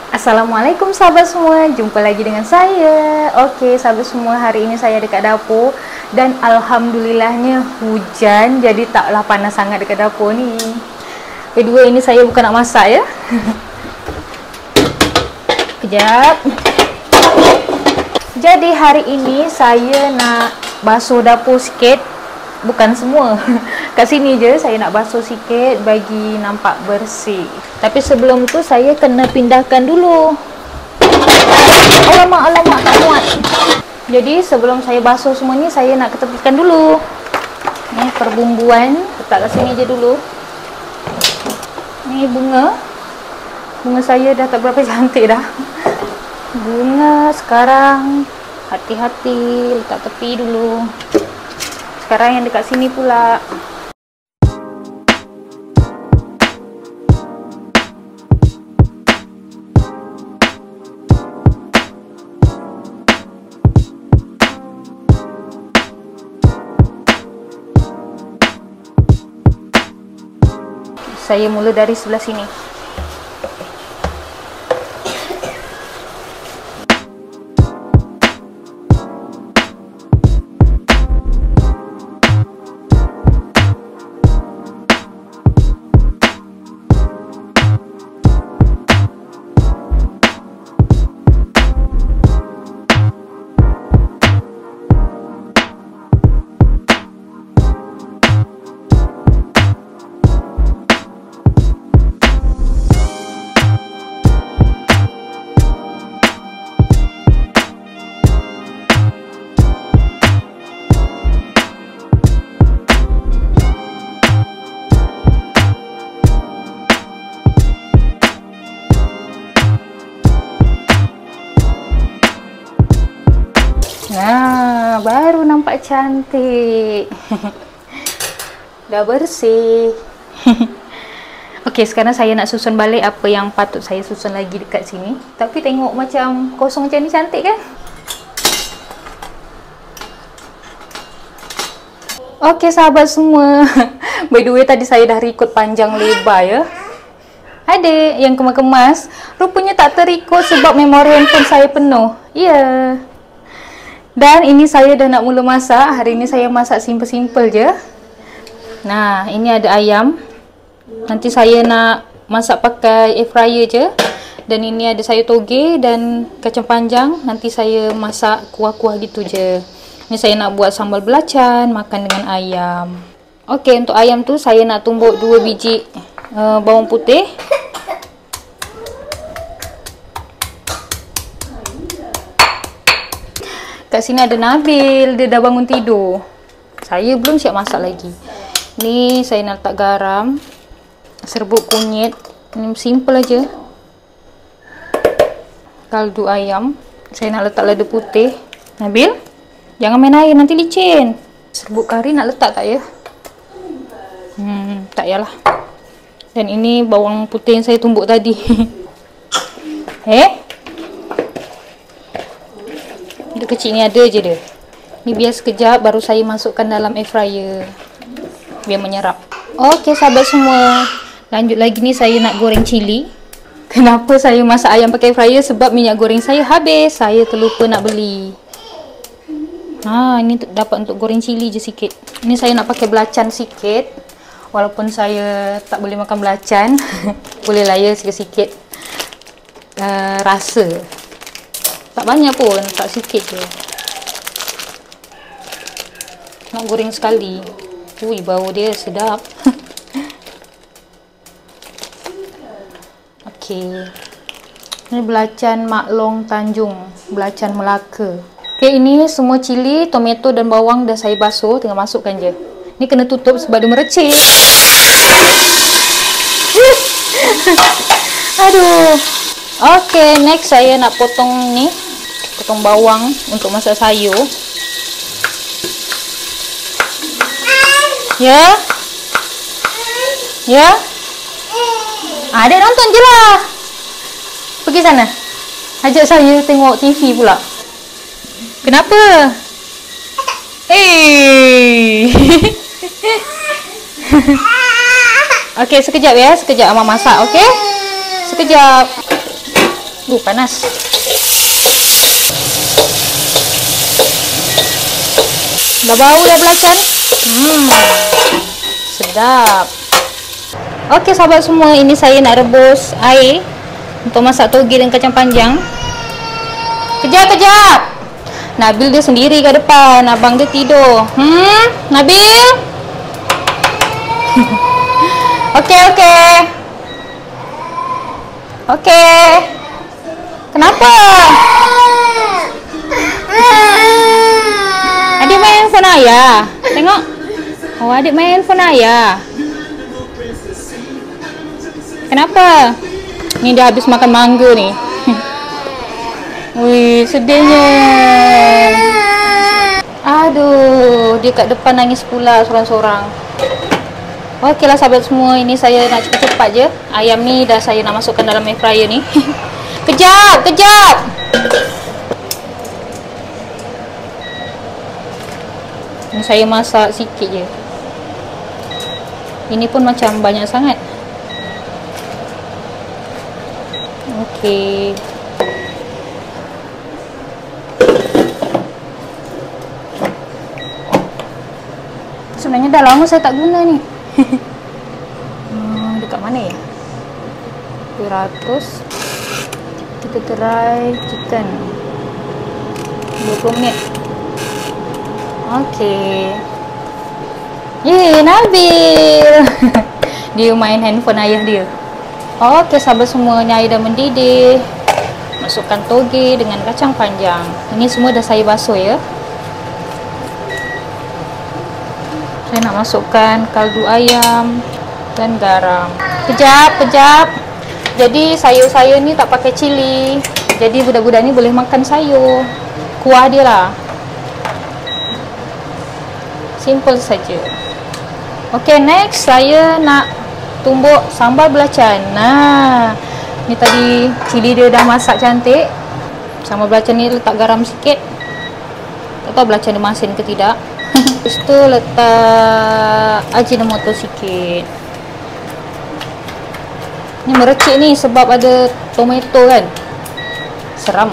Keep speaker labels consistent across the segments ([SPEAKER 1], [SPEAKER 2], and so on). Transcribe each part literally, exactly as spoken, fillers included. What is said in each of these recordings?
[SPEAKER 1] Assalamualaikum sahabat semua, jumpa lagi dengan saya. Oke sahabat semua, hari ini saya dekat dapur dan alhamdulillahnya hujan, jadi taklah panas sangat dekat dapur ni. Kedua, ini saya bukan nak masak ya. Kejap. Jadi hari ini saya nak basuh dapur sikit. Bukan semua, kat sini je saya nak basuh sikit bagi nampak bersih. Tapi sebelum tu saya kena pindahkan dulu. Alamak, alamak, tak muat. Jadi sebelum saya basuh semua ni, saya nak ketepikan dulu. Ni perbumbuan, letak kat sini je dulu. Ni bunga. Bunga saya dah tak berapa cantik dah. Bunga sekarang, hati-hati, letak tepi dulu. Sekarang yang dekat sini pula. Saya mula dari sebelah sini. Nah, baru nampak cantik. Dah bersih. Okey, sekarang saya nak susun balik apa yang patut saya susun lagi dekat sini. Tapi tengok macam kosong macam ni, cantik kan? Okey sahabat semua. By the way, tadi saya dah record panjang lebar ya. Adik yang kemas-kemas, rupanya tak terikut sebab memori handphone saya penuh. Ya. Yeah. Dan ini saya dah nak mula masak. Hari ini saya masak simple-simple je. Nah, ini ada ayam. Nanti saya nak masak pakai air fryer je. Dan ini ada sayur toge dan kacang panjang. Nanti saya masak kuah-kuah gitu je. Ini saya nak buat sambal belacan, makan dengan ayam. Okey, untuk ayam tu saya nak tumbuk dua biji uh, bawang putih. Kat sini ada Nabil, dia dah bangun tidur. Saya belum siap masak lagi. Ni saya nak letak garam, serbuk kunyit. Ini simple aja. Kaldu ayam. Saya nak letak lada putih. Nabil, jangan main air, nanti licin. Serbuk kari nak letak tak ya? Hmm, tak yalah. Dan ini bawang putih yang saya tumbuk tadi. Eh? Dia kecil ni ada je dia. Ni biar sekejap baru saya masukkan dalam air fryer. Biar menyerap. Okey sahabat semua. Lanjut lagi ni saya nak goreng cili. Kenapa saya masak ayam pakai fryer? Sebab minyak goreng saya habis. Saya terlupa nak beli. Ha, ini dapat untuk goreng cili je sikit. Ini saya nak pakai belacan sikit. Walaupun saya tak boleh makan belacan. Boleh lah ya sikit-sikit. Uh, rasa. Tak banyak pun, tak sikit je. Nak goreng sekali. Ui, bau dia sedap. Okey. Ini belacan Mak Long Tanjung, belacan Melaka. Okey, ini semua cili, tomato dan bawang dah saya basuh, tinggal masukkan je. Ni kena tutup sebab dia merecik. Aduh. Okey, next saya nak potong ni. Potong bawang untuk masak sayur. Ya? Ya? Adik nonton je lah. Pergi sana. Ajak saya tengok T V pula. Kenapa? Eh. Okey, sekejap ya. Sekejap Mama masak, okey? Sekejap. Uh, panas. Udah bau ya belacan? Hmm, sedap. Oke sahabat semua, ini saya nak rebus air untuk masak toge dan kacang panjang. Kejap, kejap. Nabil dia sendiri ke depan, abang dia tidur. Hmm, Nabil? Okey, okey. Okey. Kenapa? Adik main handphone ayah. Tengok. Oh, adik main handphone ayah. Kenapa? Ni dia habis makan mangga ni. Wih, sedihnya. Aduh, dia kat depan nangis pula sorang-sorang. Okeylah sahabat semua, ini saya nak cepat-cepat je. Ayam ni dah saya nak masukkan dalam air fryer ni. Kejap, kejap. Ini saya masak sikit je. Ini pun macam banyak sangat. Okey. Sebenarnya dah lama saya tak guna ni. hmm, dekat mana ya? dua ratus. Kita try chicken. dua puluh minit. Okey. Ye, Nabil. Dia main handphone ayah dia. Okey sahabat semuanya, air dah mendidih. Masukkan toge dengan kacang panjang. Ini semua dah saya basuh ya. Saya nak masukkan kaldu ayam dan garam. Kejap, kejap. Jadi sayur saya ni tak pakai cili. Jadi budak-budak ni boleh makan sayur. Kuah dia lah. Simple saja. Okey, next saya nak tumbuk sambal belacan. Nah, ni tadi cili dia dah masak cantik. Sambal belacan ni letak garam sikit. Tak tahu belacan dia masin ke tidak. Lepas tu letak ajinomoto sikit. Ni merecik ni sebab ada tomato kan. Seram.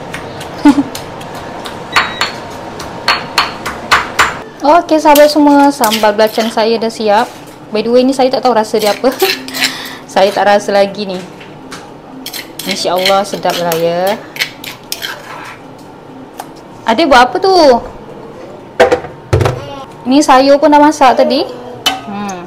[SPEAKER 1] Okey sahabat semua, sambal belacan saya dah siap. By the way ni saya tak tahu rasa dia apa. Saya tak rasa lagi ni. InsyaAllah sedap lah ya. Adik buat apa tu? Ni sayur pun dah masak tadi. Hmm.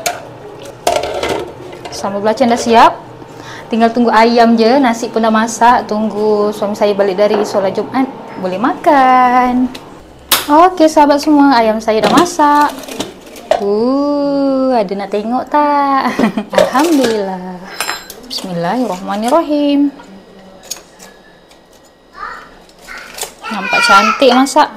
[SPEAKER 1] Sambal belacan dah siap. Tinggal tunggu ayam je. Nasi pun dah masak. Tunggu suami saya balik dari solat Jumaat. Boleh makan. Okey sahabat semua, ayam saya dah masak. Uh, ada nak tengok tak? Alhamdulillah. Bismillahirrahmanirrahim. Nampak cantik masak.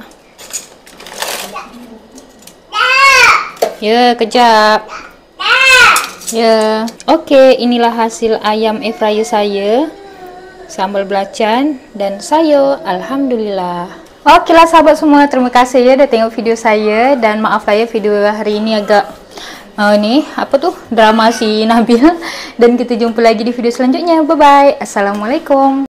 [SPEAKER 1] Ya, kejap. Ya. Okey, inilah hasil ayam air fryer saya. Sambal belacan dan sayur. Alhamdulillah. Okeylah sahabat semua, terima kasih ya dah tengok video saya. Dan maaf lah ya video hari ini agak uh, ni, apa tu, drama si Nabil. Dan kita jumpa lagi di video selanjutnya. Bye bye. Assalamualaikum.